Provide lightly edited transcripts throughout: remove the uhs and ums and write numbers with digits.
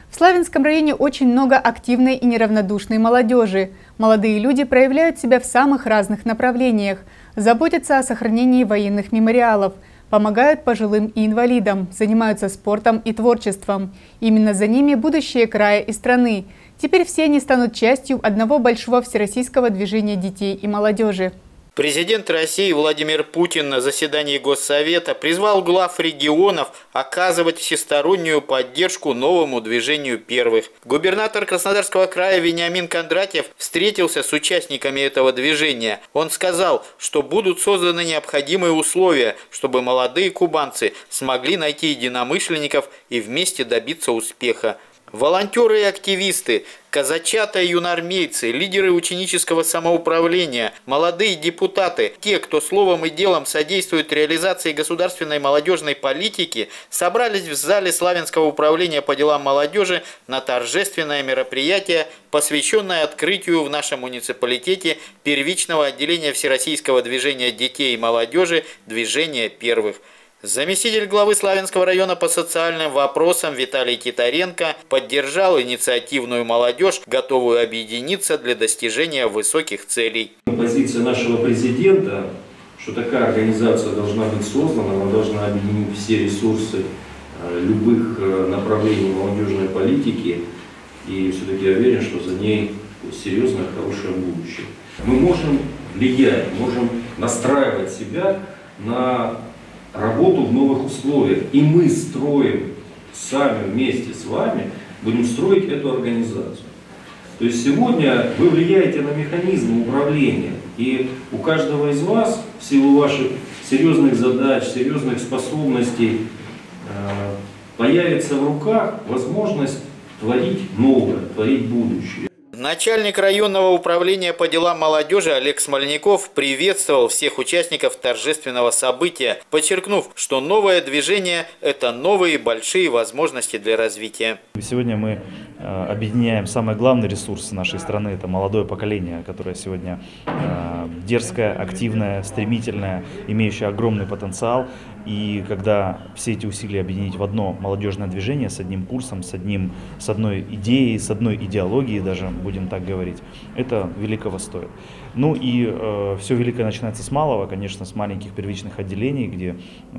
В Славянском районе очень много активной и неравнодушной молодежи. Молодые люди проявляют себя в самых разных направлениях, заботятся о сохранении военных мемориалов, помогают пожилым и инвалидам, занимаются спортом и творчеством. Именно за ними будущее края и страны. Теперь все они станут частью одного большого всероссийского движения детей и молодежи. Президент России Владимир Путин на заседании Госсовета призвал глав регионов оказывать всестороннюю поддержку новому движению первых. Губернатор Краснодарского края Вениамин Кондратьев встретился с участниками этого движения. Он сказал, что будут созданы необходимые условия, чтобы молодые кубанцы смогли найти единомышленников и вместе добиться успеха. Волонтеры и активисты, казачата и юноармейцы, лидеры ученического самоуправления, молодые депутаты, те, кто словом и делом содействует реализации государственной молодежной политики, собрались в зале Славянского управления по делам молодежи на торжественное мероприятие, посвященное открытию в нашем муниципалитете первичного отделения Всероссийского движения детей и молодежи «Движение первых». Заместитель главы Славянского района по социальным вопросам Виталий Титаренко поддержал инициативную молодежь, готовую объединиться для достижения высоких целей. Позиция нашего президента, что такая организация должна быть создана, она должна объединить все ресурсы любых направлений молодежной политики, и все-таки я уверен, что за ней серьезное, хорошее будущее. Мы можем влиять, можем настраивать себя на работу в новых условиях. И мы строим сами вместе с вами, будем строить эту организацию. То есть сегодня вы влияете на механизм управления. И у каждого из вас, в силу ваших серьезных задач, серьезных способностей, появится в руках возможность творить новое, творить будущее. Начальник районного управления по делам молодежи Олег Смольников приветствовал всех участников торжественного события, подчеркнув, что новое движение – это новые большие возможности для развития. Сегодня мы объединяем самый главный ресурс нашей страны – это молодое поколение, которое сегодня дерзкое, активное, стремительное, имеющее огромный потенциал. И когда все эти усилия объединить в одно молодежное движение с одним курсом, с одной идеей, с одной идеологией даже, будем так говорить, это великого стоит. Ну и все великое начинается с малого, конечно, с маленьких первичных отделений, где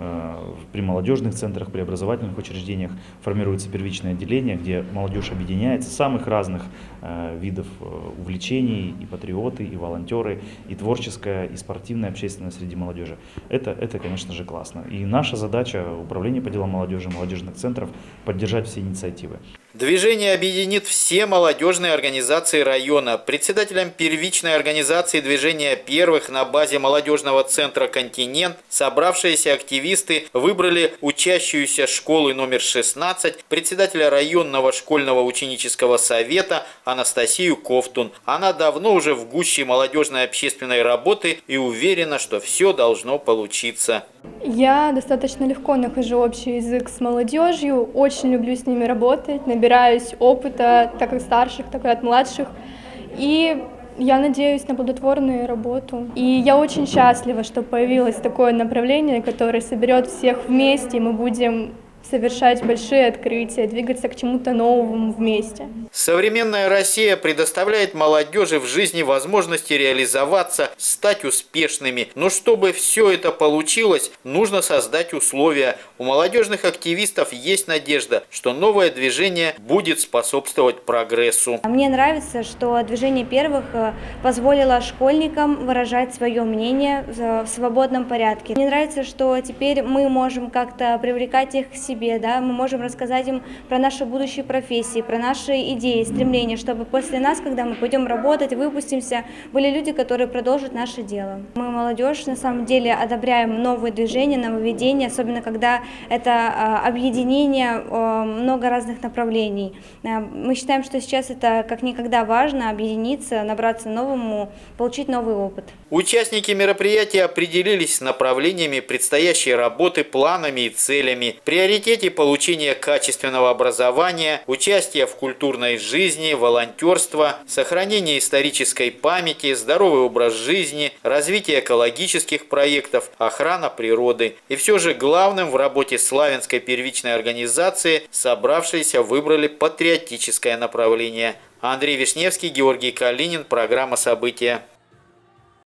при молодежных центрах, при образовательных учреждениях формируется первичное отделение, где молодежь объединяется, самых разных видов увлечений, и патриоты, и волонтеры, и творческая, и спортивная общественность среди молодежи. Это, конечно же, классно. И наша задача, управление по делам молодежи, молодежных центров, поддержать все инициативы. Движение объединит все молодежные организации района. Председателем первичной организации движения первых на базе молодежного центра «Континент» собравшиеся активисты выбрали учащуюся школы номер 16, председателя районного школьного ученического совета Анастасию Ковтун. Она давно уже в гуще молодежной общественной работы и уверена, что все должно получиться. Я достаточно легко нахожу общий язык с молодежью, очень люблю с ними работать, набираюсь опыта, как от старших, так и от младших. И я надеюсь на плодотворную работу. И я очень счастлива, что появилось такое направление, которое соберет всех вместе, и мы будем совершать большие открытия, двигаться к чему-то новому вместе. Современная Россия предоставляет молодежи в жизни возможности реализоваться, стать успешными. Но чтобы все это получилось, нужно создать условия. У молодежных активистов есть надежда, что новое движение будет способствовать прогрессу. Мне нравится, что движение первых позволило школьникам выражать свое мнение в свободном порядке. Мне нравится, что теперь мы можем как-то привлекать их к себе. Да, мы можем рассказать им про наши будущие профессии, про наши идеи, стремления, чтобы после нас, когда мы пойдем работать, выпустимся, были люди, которые продолжат наше дело. Мы, молодежь, на самом деле одобряем новые движения, нововведения, особенно когда это объединение много разных направлений. Мы считаем, что сейчас это как никогда важно объединиться, набраться новому, получить новый опыт. Участники мероприятия определились с направлениями предстоящей работы, планами и целями, приоритете получения качественного образования, участия в культурной культурной жизни, волонтерство, сохранение исторической памяти, здоровый образ жизни, развитие экологических проектов, охрана природы. И все же главным в работе Славянской первичной организации собравшиеся выбрали патриотическое направление. Андрей Вишневский, Георгий Калинин. Программа «События».